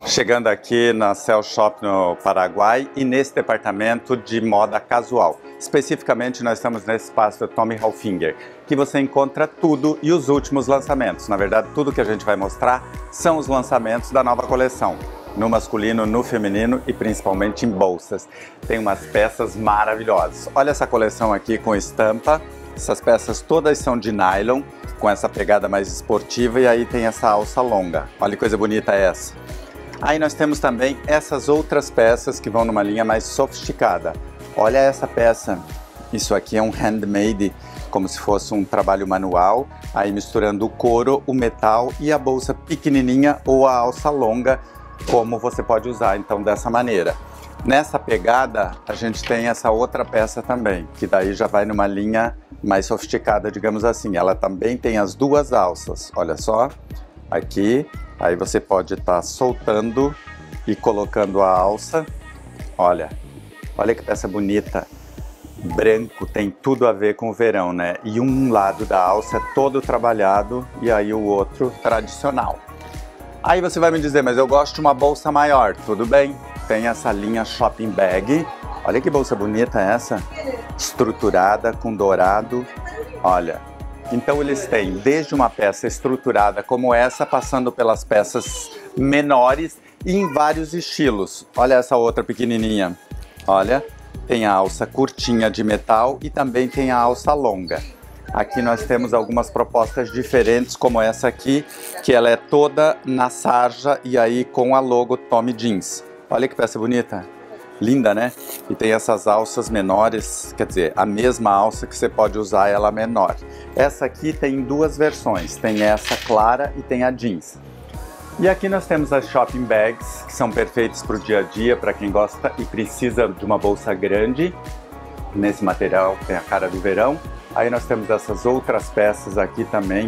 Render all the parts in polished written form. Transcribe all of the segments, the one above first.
Chegando aqui na Cell Shop no Paraguai e nesse departamento de moda casual. Especificamente nós estamos nesse espaço do Tommy Hilfiger, que você encontra tudo e os últimos lançamentos. Na verdade, tudo que a gente vai mostrar são os lançamentos da nova coleção. No masculino, no feminino e principalmente em bolsas. Tem umas peças maravilhosas. Olha essa coleção aqui com estampa. Essas peças todas são de nylon, com essa pegada mais esportiva, e aí tem essa alça longa. Olha que coisa bonita essa. Aí nós temos também essas outras peças que vão numa linha mais sofisticada. Olha essa peça, isso aqui é um handmade, como se fosse um trabalho manual, aí misturando o couro, o metal e a bolsa pequenininha ou a alça longa, como você pode usar então dessa maneira. Nessa pegada a gente tem essa outra peça também, que daí já vai numa linha mais sofisticada, digamos assim. Ela também tem as duas alças, olha só, aqui. Aí você pode estar soltando e colocando a alça. Olha que peça bonita. Branco, tem tudo a ver com o verão, né? E um lado da alça é todo trabalhado e aí o outro tradicional. Aí você vai me dizer, mas eu gosto de uma bolsa maior. Tudo bem, tem essa linha shopping bag. Olha que bolsa bonita essa. Estruturada com dourado. Olha. Então eles têm desde uma peça estruturada como essa, passando pelas peças menores e em vários estilos. Olha essa outra pequenininha. Olha, tem a alça curtinha de metal e também tem a alça longa. Aqui nós temos algumas propostas diferentes, como essa aqui, que ela é toda na sarja e aí com a logo Tommy Jeans. Olha que peça bonita. Linda, né? E tem essas alças menores, quer dizer, a mesma alça que você pode usar ela menor. Essa aqui tem duas versões, tem essa clara e tem a jeans. E aqui nós temos as shopping bags, que são perfeitas para o dia a dia, para quem gosta e precisa de uma bolsa grande. Nesse material tem a cara do verão. Aí nós temos essas outras peças aqui também,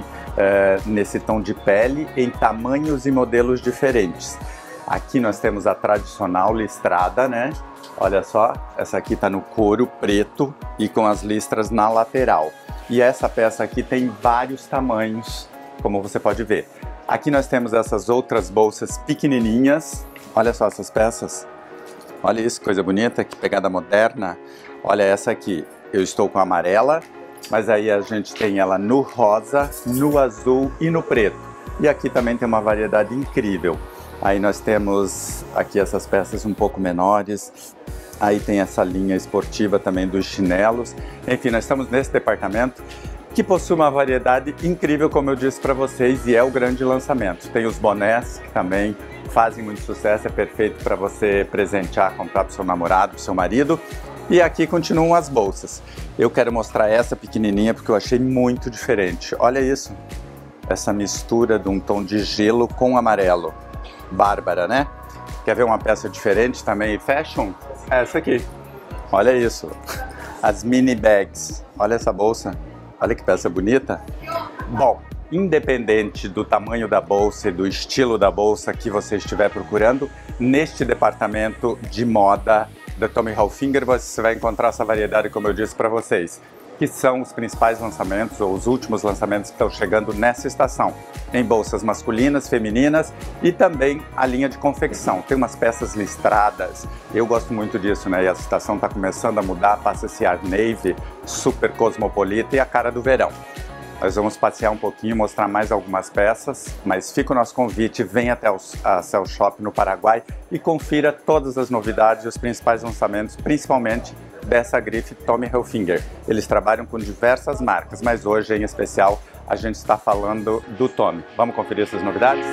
nesse tom de pele, em tamanhos e modelos diferentes. Aqui nós temos a tradicional listrada, né? Olha só, essa aqui tá no couro preto e com as listras na lateral. E essa peça aqui tem vários tamanhos, como você pode ver. Aqui nós temos essas outras bolsas pequenininhas. Olha só essas peças. Olha isso, coisa bonita, que pegada moderna. Olha essa aqui, eu estou com a amarela, mas aí a gente tem ela no rosa, no azul e no preto. E aqui também tem uma variedade incrível. Aí nós temos aqui essas peças um pouco menores, aí tem essa linha esportiva também dos chinelos. Enfim, nós estamos nesse departamento que possui uma variedade incrível, como eu disse para vocês, e é o grande lançamento. Tem os bonés, que também fazem muito sucesso, é perfeito para você presentear, comprar para o seu namorado, para o seu marido. E aqui continuam as bolsas. Eu quero mostrar essa pequenininha porque eu achei muito diferente. Olha isso, essa mistura de um tom de gelo com amarelo. Bárbara, né? Quer ver uma peça diferente também, fashion? É essa aqui. Olha isso. As mini bags. Olha essa bolsa. Olha que peça bonita. Bom, independente do tamanho da bolsa e do estilo da bolsa que você estiver procurando, neste departamento de moda da Tommy Hilfiger você vai encontrar essa variedade, como eu disse para vocês, que são os principais lançamentos ou os últimos lançamentos que estão chegando nessa estação, em bolsas masculinas, femininas e também a linha de confecção. Tem umas peças listradas, eu gosto muito disso, né? E a estação está começando a mudar, passa esse ar navy, super cosmopolita e a cara do verão. Nós vamos passear um pouquinho, mostrar mais algumas peças, mas fica o nosso convite, venha até a Cell Shop no Paraguai e confira todas as novidades e os principais lançamentos, principalmente dessa grife Tommy Hilfiger. Eles trabalham com diversas marcas, mas hoje em especial a gente está falando do Tommy. Vamos conferir essas novidades?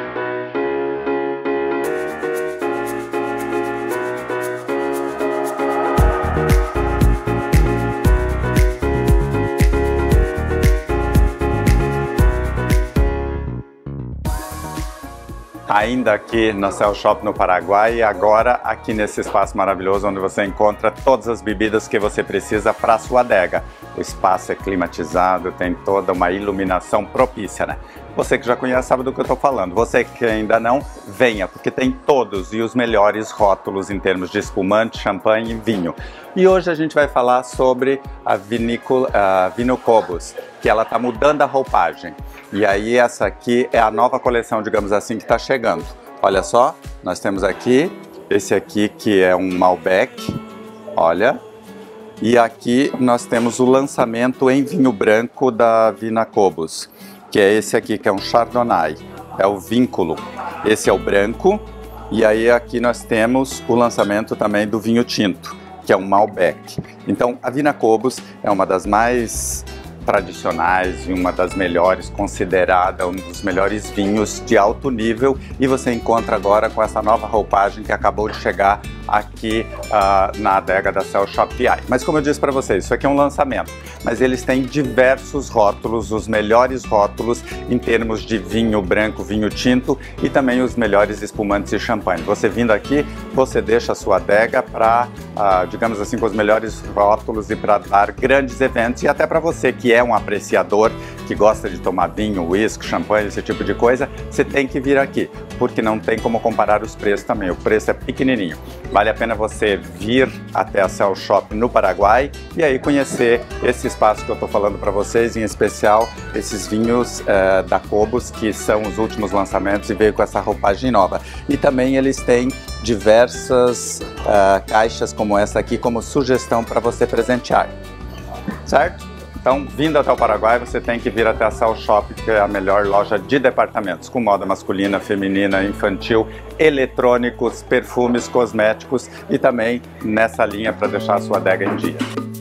Ainda aqui na Cell Shop no Paraguai e agora aqui nesse espaço maravilhoso onde você encontra todas as bebidas que você precisa para a sua adega. O espaço é climatizado, tem toda uma iluminação propícia, né? Você que já conhece sabe do que eu estou falando. Você que ainda não, venha, porque tem todos e os melhores rótulos em termos de espumante, champanhe e vinho. E hoje a gente vai falar sobre a Vinho Cobos, que ela está mudando a roupagem. E aí essa aqui é a nova coleção, digamos assim, que está chegando. Olha só, nós temos aqui, esse aqui que é um Malbec, olha. E aqui nós temos o lançamento em vinho branco da Vinacobos, que é esse aqui, que é um Chardonnay, é o Vínculo. Esse é o branco, e aí aqui nós temos o lançamento também do vinho tinto, que é um Malbec. Então a Vinacobos é uma das mais tradicionais e uma das melhores, considerada um dos melhores vinhos de alto nível, e você encontra agora com essa nova roupagem que acabou de chegar aqui na adega da Cell Shop PI. Mas como eu disse para vocês, isso aqui é um lançamento, mas eles têm diversos rótulos, os melhores rótulos em termos de vinho branco, vinho tinto e também os melhores espumantes e champanhe. Você vindo aqui, você deixa a sua adega para, digamos assim, com os melhores rótulos e para dar grandes eventos, e até para você que é um apreciador, que gosta de tomar vinho, uísque, champanhe, esse tipo de coisa, você tem que vir aqui, porque não tem como comparar os preços também, o preço é pequenininho. Vale a pena você vir até a Cell Shop no Paraguai e aí conhecer esse espaço que eu estou falando para vocês, em especial esses vinhos da Cobos, que são os últimos lançamentos e veio com essa roupagem nova. E também eles têm diversas caixas como essa aqui, como sugestão para você presentear, certo? Então, vindo até o Paraguai, você tem que vir até a Cell Shop, que é a melhor loja de departamentos, com moda masculina, feminina, infantil, eletrônicos, perfumes, cosméticos e também nessa linha para deixar a sua adega em dia.